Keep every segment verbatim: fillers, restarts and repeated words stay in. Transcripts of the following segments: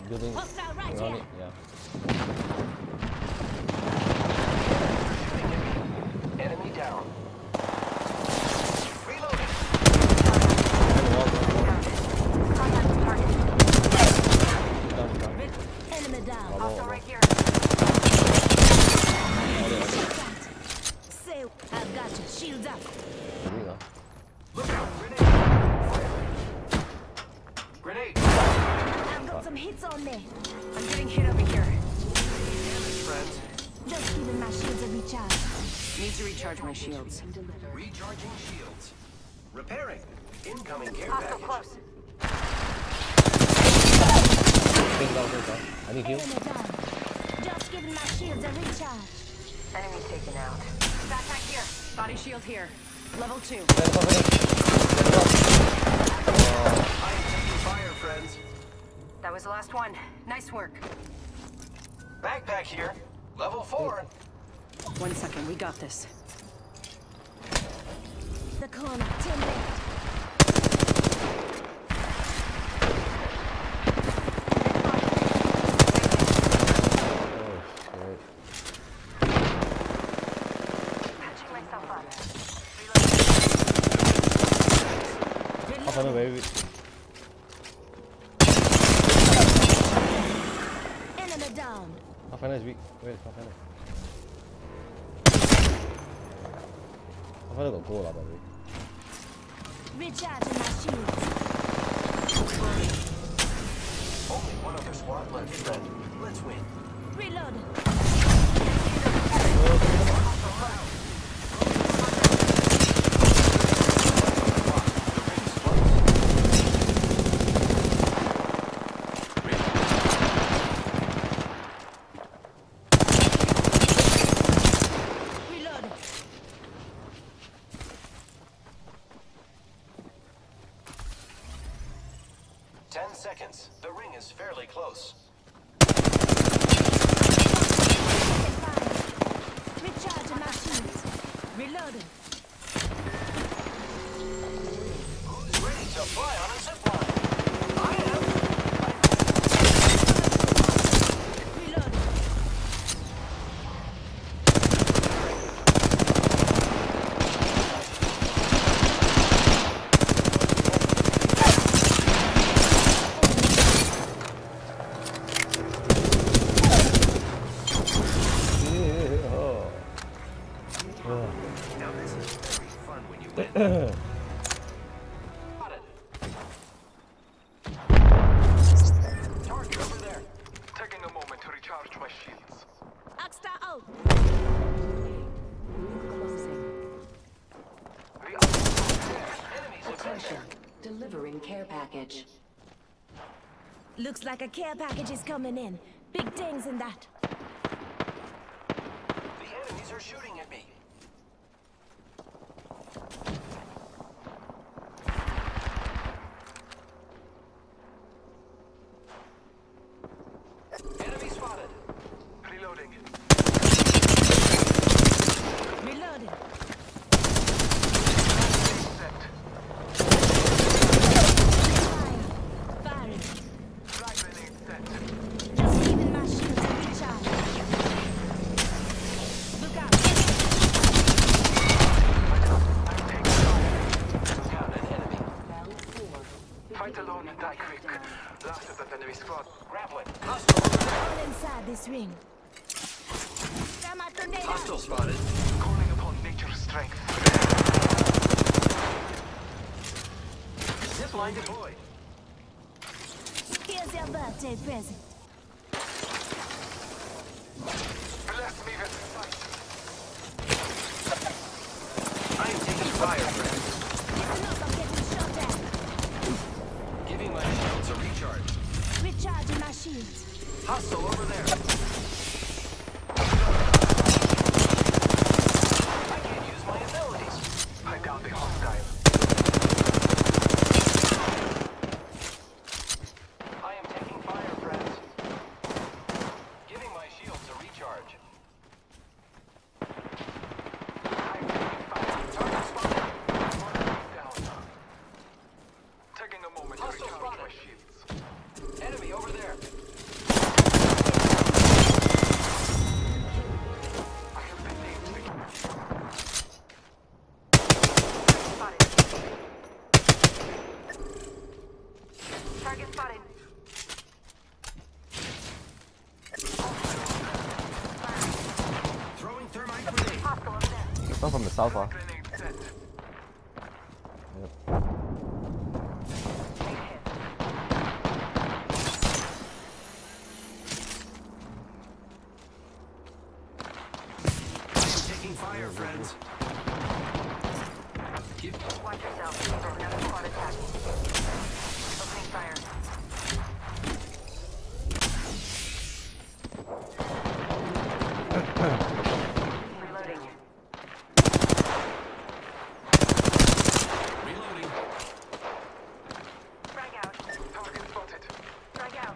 building Hostile right around here. it. Yeah. Enemy down. Reloading. Contact target. Down, down. Enemy down. Bravo, Also bravo. right here. Say, I've got you. Shields up. Moving, huh? Look out. Grenade. Fire. Grenade. I've got some hits on me. I'm getting hit over here. Damage, friends. Just giving my shields a recharge. Need to recharge my shields. Recharging shields. Repairing. Incoming care Hostile package. close. Staying down, staying down. I need heal. Enemy down. Just giving my shields a recharge. Enemy taken out. Backpack here. Body shield here. Level two. Finish, finish. I am taking fire, friends. That was the last one. Nice work. Backpack here. Level four. One second, we got this. The corner. Ten left. Patching myself up. Half an hour, baby. Enemy down. Half an hour is weak. Where is half an hour? Half an hour got goal, lah, by the way. Recharging my shields. Only one other squad left, friend. Let's win. Reloading. Reloading. Ten seconds. The ring is fairly close. Recharging my shields. Reloading. Who's ready to fly on a zipline? I am. Reloading. Yeah. Oh. Now this is very fun when you win. Spotted. Target over there. Taking a moment to recharge my shields. Axta out. The Enemies have been there. Delivering care package. Looks like a care package is coming in. Big things in that. The enemies are shooting at me. Enemy spotted. reloading. Reloading. Set. Fire. Firing. Flag grenade set. Just giving my shields a recharge. Look out. I'm taking fire. Down an enemy. Fight alone and die quick. Last of that enemy squad. Grappling. Hostile over there. All inside this ring. Got my tornado. Hostile spotted. Calling upon nature's strength. Zipline deployed. Here's your birthday present. Bless me with fight. I am taking fire, friends. Listen up, I'm getting shot at. Giving my shields a recharge. Recharging my shields. Hostile over there. I can't use my abilities. I down the hostile. I am taking fire, friends. Giving my shields a recharge. I am taking fire. Target spotted. Some from the south, ah. Grenade set. Yep. Taking fire, friends. Give Watch yourself. There's another squad attacking. Opening fire. Reloading. reloading. Frag out. Target spotted. Frag out.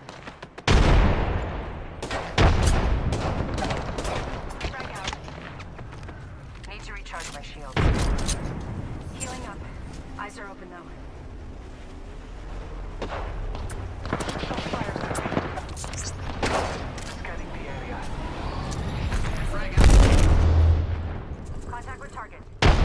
Frag out. Need to recharge my shield. Healing up. Eyes are open though. Scanning the area. Frag out. Contact with target.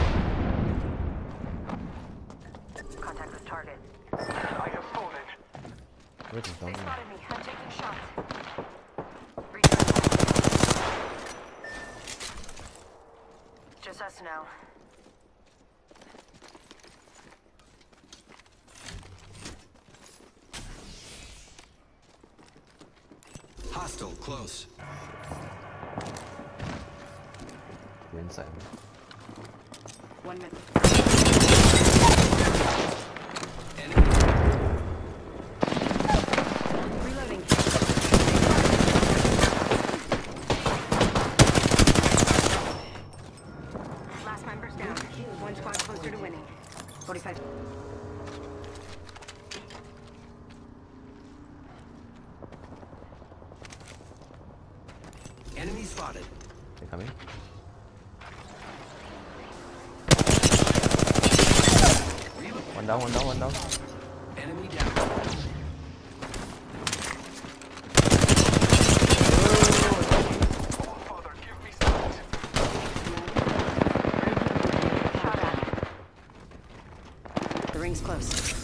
Contact with target. I have fallen. Where's the They zombie? spotted me. I'm taking shots. Recharge. Just us now. Hostile close. You're inside. One minute. Enemy. Reloading. Last member's down. One squad closer to winning. forty-five. Enemy spotted. They coming? Reload. One down, one down, one down. Enemy down. Oh, Father, give me sight. Shot at. The ring's close.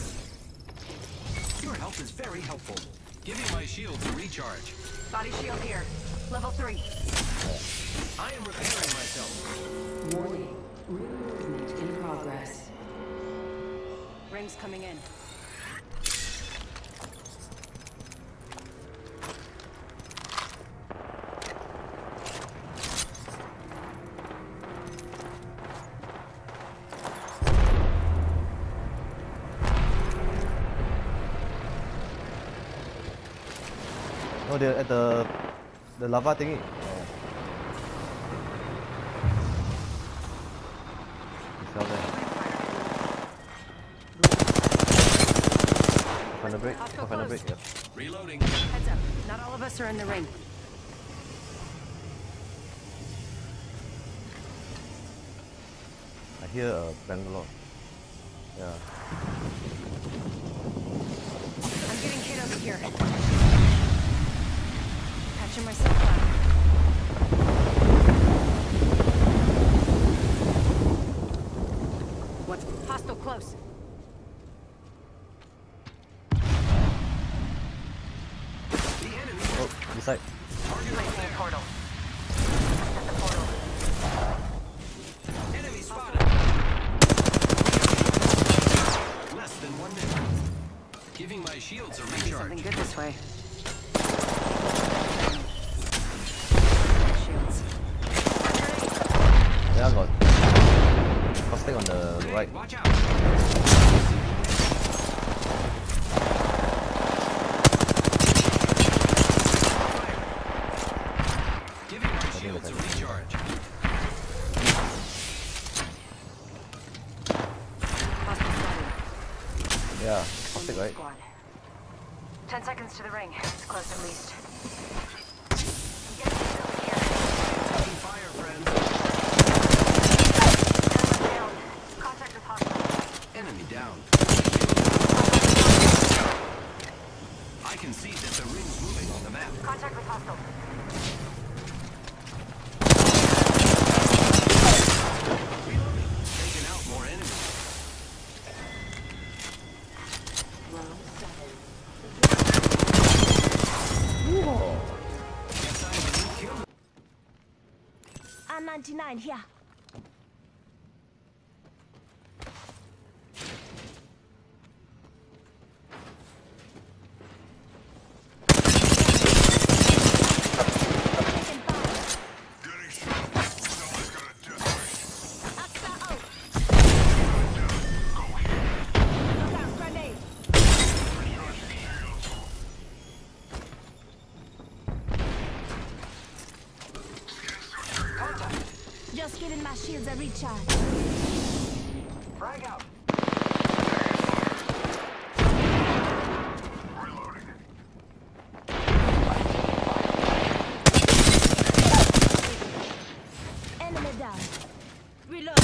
Your help is very helpful. Giving my shields a recharge. Body shield here. Level three. I am repairing myself. Warning. Ring movement in progress. Ring's coming in. No, they're at the the lava thingy. He's down there. Off on the break. Hostile Off on the close. break. Yep. Reloading. Heads up. Not all of us are in the ring. I hear uh, Bangalore. Yeah. I'm getting hit over here. Patching myself up. What's hostile close? The enemy. Oh, this side. Target over Placing a there. portal. Set the portal. Enemy spotted. Less than one minute. Giving my shields a Do recharge. something good this way. Shields. Yeah, I got caustic on the Hey, right. watch out. Giving my shields a recharge. Hostile spotted. Yeah, caustic right. Squad. Ten seconds to the ring. It's close at least. Get over here. Taking fire, friends. Enemy down. Contact with hostile. Enemy down. I can see that the ring's moving on the map. Contact with hostile. Reloading. Taking out more enemies. Round seven. Guess I'm the new kill. R ninety-nine here. Giving my shields a recharge. Frag out. Enemy down. Reload.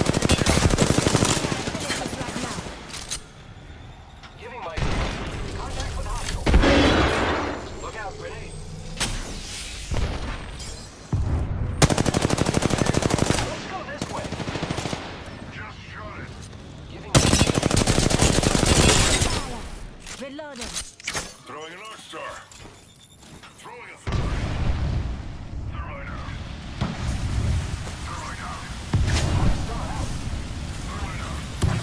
Finish this right now. Giving my contact with hostile. Look out, grenade. Let's go this way. Just shot it. Giving Fire. Reloading. Throwing an Arc Star. Throwing a thermite. Thermite out. Thermite out. Thermite out.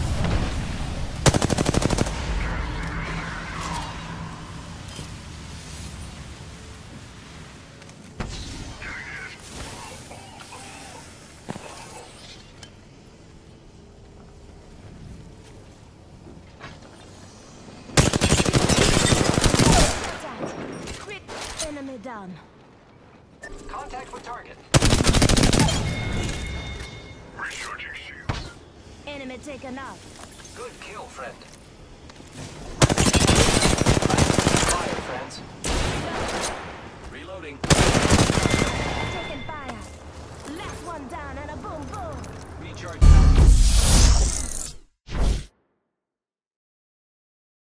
Contact. Crit. Enemy down. contact with target. Recharging shields. Enemy taken out. Good kill, friend. Fire, friends. Reloading.